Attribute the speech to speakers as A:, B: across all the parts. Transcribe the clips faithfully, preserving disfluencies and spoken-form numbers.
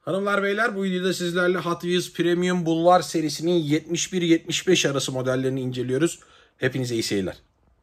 A: Hanımlar beyler, bu videoda sizlerle Hot Wheels Premium Boulevard serisinin yetmiş bir yetmiş beş arası modellerini inceliyoruz. Hepinize iyi seyirler.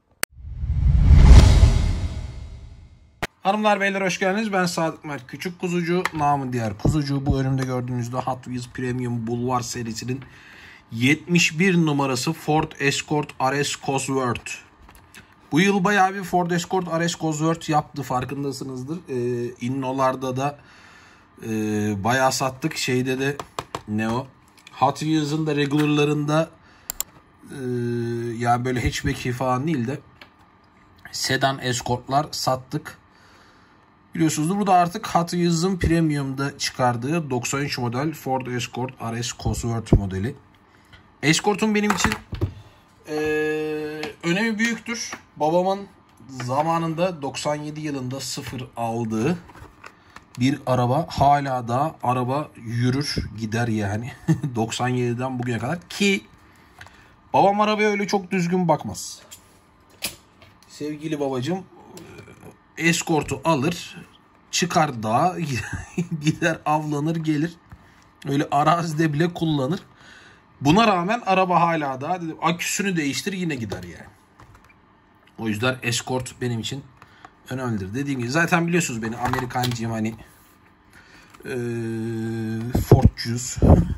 A: Hanımlar beyler hoş geldiniz. Ben Sadık Mert Küçük Kuzucu, namı diğer Kuzucu. Bu önümde gördüğünüzde Hot Wheels Premium Boulevard serisinin yetmiş bir numarası Ford Escort R S Cosworth. Bu yıl bayağı bir Ford Escort R S Cosworth yaptı, farkındasınızdır. Ee, Inno'larda da e, bayağı sattık. Şeyde de ne o? Hot Wheels'ın da regularlarında e, yani böyle hatchback falan değil de sedan Escort'lar sattık. Biliyorsunuz burada artık Hot Wheels'ın Premium'da çıkardığı doksan üç model Ford Escort R S Cosworth modeli. Escort'un benim için Ee, önemi büyüktür. Babamın zamanında doksan yedi yılında sıfır aldığı bir araba. Hala da araba yürür gider yani. doksan yediden bugüne kadar ki babam arabaya öyle çok düzgün bakmaz. Sevgili babacığım Escort'u alır, çıkar dağa, gider avlanır gelir. Öyle arazide bile kullanır. Buna rağmen araba hala da dedim, aküsünü değiştir yine gider yani. O yüzden Escort benim için önemlidir. Dediğim gibi zaten biliyorsunuz beni, Amerikancıyım hani. Ee, Fordcuyuz.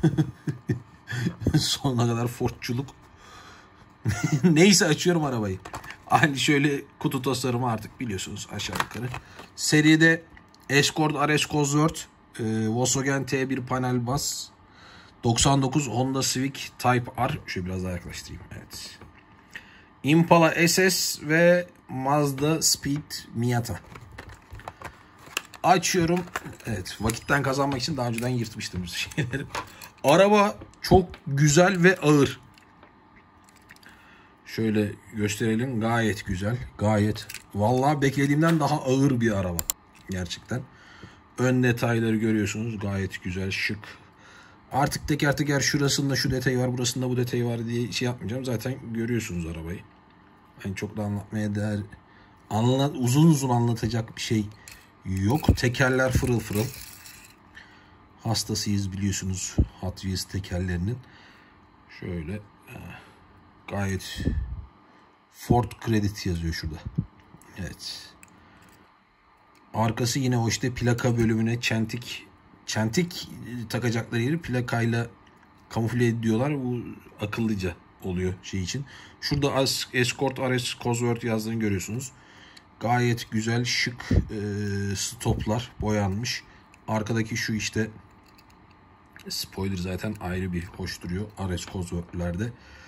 A: Sonuna kadar Fordculuk. Neyse açıyorum arabayı. Aynı şöyle kutu tasarımı artık biliyorsunuz aşağı yukarı. Seride Escort R S Cosworth, e, Volkswagen T bir panel bas, doksan dokuz Honda Civic Type R. Şöyle biraz daha yaklaştırayım. Evet. Impala S S ve Mazda Speed Miata. Açıyorum. Evet. Vakitten kazanmak için daha önceden yırtmıştım bu şeyleri. Araba çok güzel ve ağır. Şöyle gösterelim. Gayet güzel. Gayet. Vallahi beklediğimden daha ağır bir araba. Gerçekten. Ön detayları görüyorsunuz. Gayet güzel. Şık. Artık teker teker şurasında şu detayı var, burasında bu detayı var diye şey yapmayacağım. Zaten görüyorsunuz arabayı. Yani çok da anlatmaya değer, anlat, uzun uzun anlatacak bir şey yok. Tekerler fırıl fırıl. Hastasıyız biliyorsunuz Hot Wheels tekerlerinin. Şöyle gayet Ford Credit yazıyor şurada. Evet. Arkası yine o işte plaka bölümüne çentik Çentik takacakları yeri plakayla kamufle ediyorlar. Bu akıllıca oluyor şey için. Şurada Escort R S Cosworth yazdığını görüyorsunuz. Gayet güzel, şık e, stoplar boyanmış. Arkadaki şu işte spoiler zaten ayrı bir hoş duruyor R S Cosworth'lerde.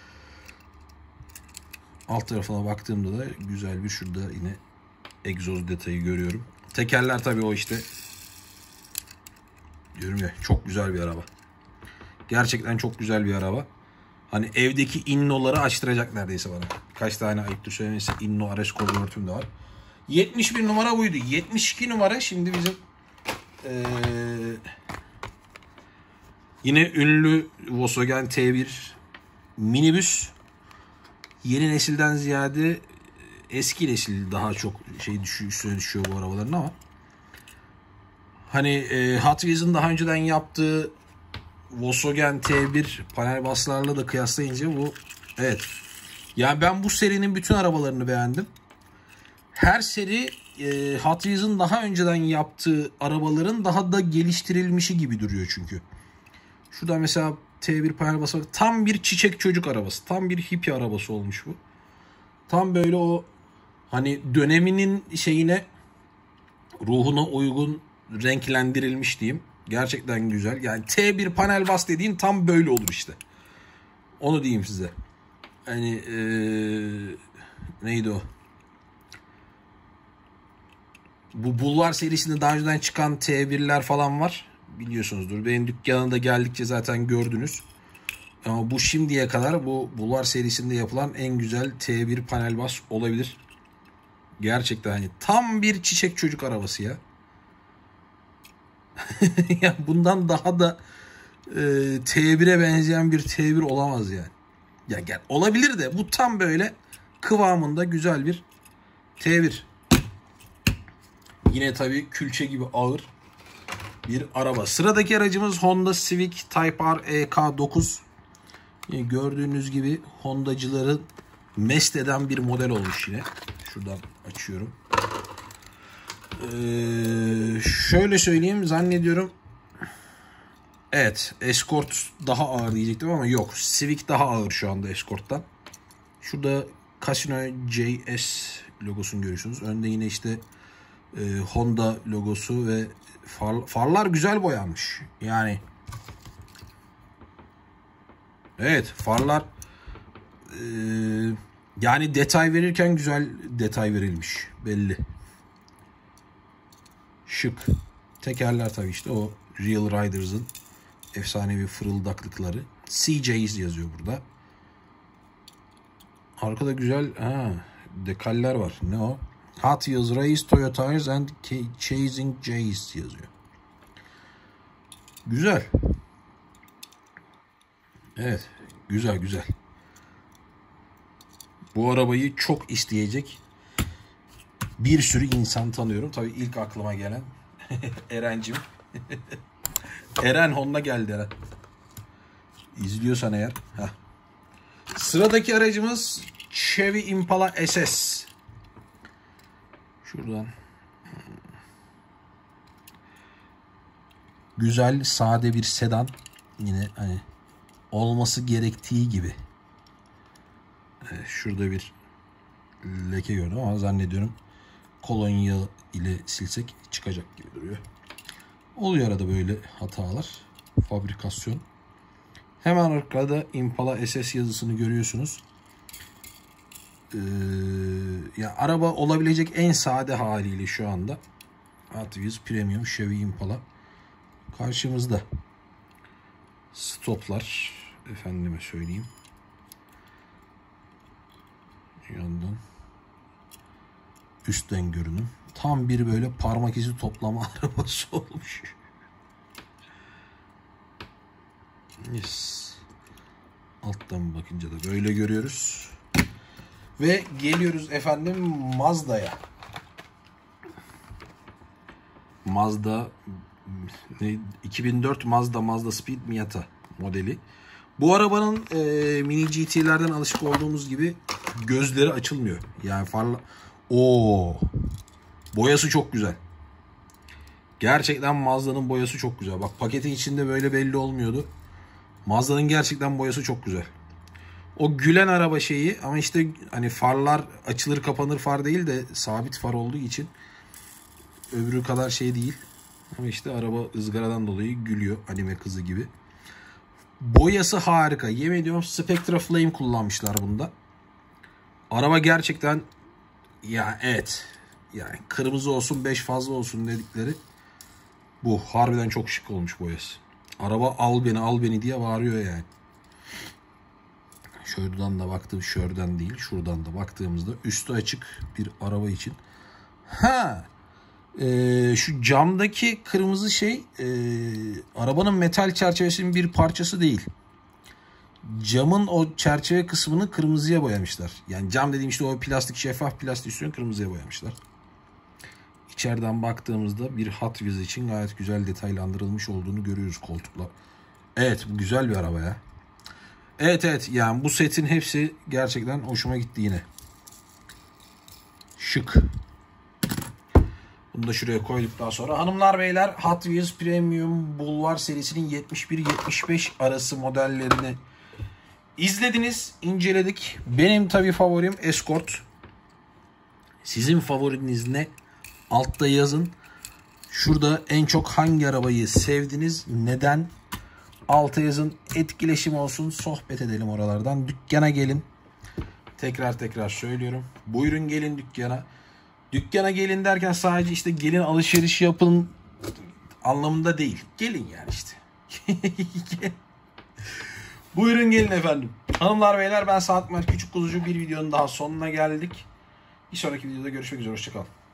A: Alt tarafına baktığımda da güzel bir şurada yine egzoz detayı görüyorum. Tekerler tabii o işte. Diyorum ya, çok güzel bir araba. Gerçekten çok güzel bir araba. Hani evdeki Inno'ları açtıracak neredeyse bana. Kaç tane ayıptır söylemesi Inno R S Cosworth'um da var. yetmiş bir numara buydu. yetmiş iki numara şimdi bizim ee, yine ünlü Volkswagen T bir minibüs. Yeni nesilden ziyade eski nesil daha çok şey düşüyor, üstüne düşüyor bu arabaların ama hani e, Hot Wheels'ın daha önceden yaptığı Volkswagen T bir panel baslarla da kıyaslayınca bu evet. Yani ben bu serinin bütün arabalarını beğendim. Her seri e, Hot Wheels'ın daha önceden yaptığı arabaların daha da geliştirilmişi gibi duruyor çünkü. Şurada mesela T bir panel bası tam bir çiçek çocuk arabası. Tam bir hippie arabası olmuş bu. Tam böyle o hani döneminin şeyine, ruhuna uygun renklendirilmiş diyeyim. Gerçekten güzel. Yani T bir panel bas dediğin tam böyle olur işte. Onu diyeyim size. Hani ee, neydi o? Bu Boulevard serisinde daha önceden çıkan T birler falan var. Biliyorsunuzdur. Benim dükkanımda geldikçe zaten gördünüz. Ama bu şimdiye kadar bu Boulevard serisinde yapılan en güzel T bir panel bas olabilir. Gerçekten hani tam bir çiçek çocuk arabası ya. Ya bundan daha da e, T bire benzeyen bir T bir olamaz yani. Ya gel olabilir de bu tam böyle kıvamında güzel bir T bir. Yine tabii külçe gibi ağır. bir araba. Sıradaki aracımız Honda Civic Type R E K dokuz. Gördüğünüz gibi Hondacıları mest eden bir model olmuş yine. Şuradan açıyorum. Ee, şöyle söyleyeyim, zannediyorum. Evet, Escort daha ağır diyecektim ama yok. Civic daha ağır şu anda Escort'tan. Şurada Casino J S logosunu görüyorsunuz. Önde yine işte e, Honda logosu ve far, farlar güzel boyanmış. Yani evet, farlar e, yani detay verirken güzel detay verilmiş. Belli. Şık. Tekerler tabii işte o Real Riders'ın efsanevi fırıldaklıkları. C J's yazıyor burada. Arkada güzel ha, dekaller var. Ne o? Hot Wheels Race Toyotas and Chasing J's yazıyor. Güzel. Evet. Güzel güzel. Bu arabayı çok isteyecek bir sürü insan tanıyorum. Tabii ilk aklıma gelen Eren'cim. Eren, Honda geldi Eren. İzliyorsan eğer. Heh. Sıradaki aracımız Chevy Impala S S. Şuradan. Güzel, sade bir sedan. Yine hani olması gerektiği gibi. Evet, şurada bir leke gördüm ama zannediyorum kolonya ile silsek çıkacak gibi duruyor. Oluyor arada böyle hatalar. Fabrikasyon. Hemen arkada Impala S S yazısını görüyorsunuz. Ee, ya araba olabilecek en sade haliyle şu anda. Hot Wheels Premium Chevy Impala karşımızda. Stoplar, efendime söyleyeyim. Yandan üstten görünüm. Tam bir böyle parmak izi toplama arabası olmuş. Yes. Alttan bakınca da böyle görüyoruz. Ve geliyoruz efendim Mazda'ya. Mazda iki bin dört Mazda Mazda Speed Miata modeli. Bu arabanın e, mini G T'lerden alışık olduğumuz gibi gözleri açılmıyor. Yani farla... Oo. Boyası çok güzel. Gerçekten Mazda'nın boyası çok güzel. Bak, paketin içinde böyle belli olmuyordu. Mazda'nın gerçekten boyası çok güzel. O gülen araba şeyi ama işte hani farlar açılır kapanır far değil de sabit far olduğu için öbürü kadar şey değil. Ama işte araba ızgaradan dolayı gülüyor, anime kızı gibi. Boyası harika. Yemin ediyorum Spectra Flame kullanmışlar bunda. Araba gerçekten ya evet. Yani kırmızı olsun beş fazla olsun dedikleri bu. Harbiden çok şık olmuş boyası. Araba al beni al beni diye bağırıyor yani. Şuradan da baktım, şuradan değil, şuradan da baktığımızda üstü açık bir araba için. Ha, e, şu camdaki kırmızı şey e, arabanın metal çerçevesinin bir parçası değil. Camın o çerçeve kısmını kırmızıya boyamışlar. Yani cam dediğim işte o plastik, şeffaf plastik üstünü kırmızıya boyamışlar. İçeriden baktığımızda bir Hot Wheels için gayet güzel detaylandırılmış olduğunu görüyoruz koltukla. Evet, bu güzel bir araba ya. Evet evet, yani bu setin hepsi gerçekten hoşuma gitti yine. Şık. Bunu da şuraya koyduktan sonra hanımlar beyler, Hot Wheels Premium Boulevard serisinin yetmiş bir yetmiş beş arası modellerini izlediniz, inceledik. Benim tabii favorim Escort. Sizin favoriniz ne? Altta yazın. Şurada en çok hangi arabayı sevdiniz? Neden? Alta yazın. Etkileşim olsun. Sohbet edelim oralardan. Dükkana gelin. Tekrar tekrar söylüyorum. Buyurun gelin dükkana. Dükkana gelin derken sadece işte gelin alışveriş yapın anlamında değil. Gelin yani işte. Buyurun gelin efendim. Hanımlar beyler, ben Saat Mert Küçük Kuzucu, bir videonun daha sonuna geldik. Bir sonraki videoda görüşmek üzere. Hoşçakalın.